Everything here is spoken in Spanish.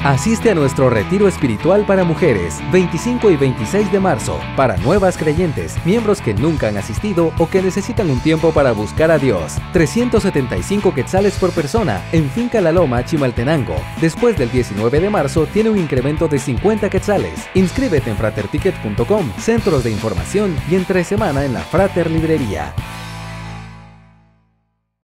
Asiste a nuestro retiro espiritual para mujeres, 25 y 26 de marzo, para nuevas creyentes, miembros que nunca han asistido o que necesitan un tiempo para buscar a Dios. 375 quetzales por persona en Finca La Loma, Chimaltenango. Después del 19 de marzo tiene un incremento de 50 quetzales. Inscríbete en fraterticket.com, centros de información y entre semana en la Frater Librería.